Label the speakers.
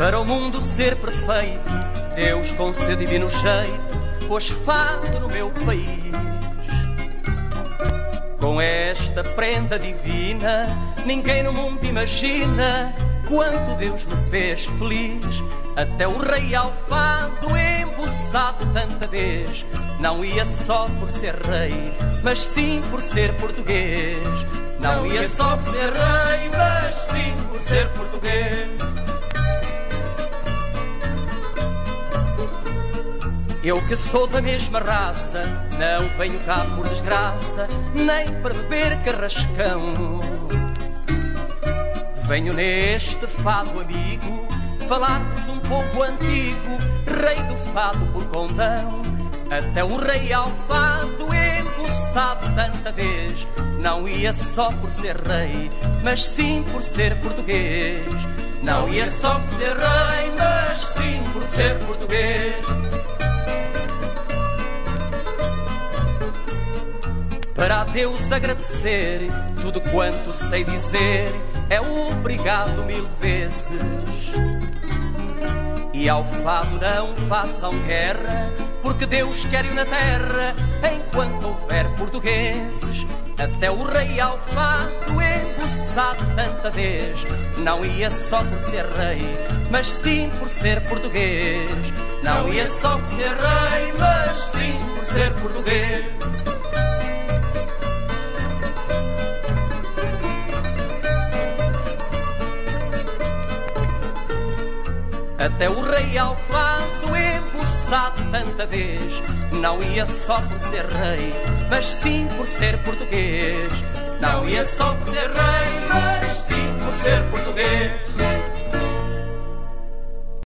Speaker 1: Para o mundo ser perfeito, Deus com seu divino jeito pôs fado no meu país. Com esta prenda divina, ninguém no mundo imagina quanto Deus me fez feliz. Até o rei ao fado, embuçado tanta vez, não ia só por ser rei, mas sim por ser português. Não ia só por ser rei, mas sim por ser português. Eu que sou da mesma raça, não venho cá por desgraça, nem para beber carrascão. Venho neste fado amigo falar-vos de um povo antigo, rei do fado por condão. Até o rei ao fado, embuçado tanta vez, não ia só por ser rei, mas sim por ser português. Não ia só por ser rei, mas sim por ser português. Para a Deus agradecer tudo quanto sei dizer, é obrigado 1000 vezes. E ao fado não façam guerra, porque Deus quer-o na terra enquanto houver portugueses. Até o rei ao fado, embuçado tanta vez, não ia só por ser rei, mas sim por ser português. Não ia só por ser rei, mas sim por ser português. Até o rei ao fado, embuçado tanta vez, não ia só por ser rei, mas sim por ser português. Não ia só por ser rei,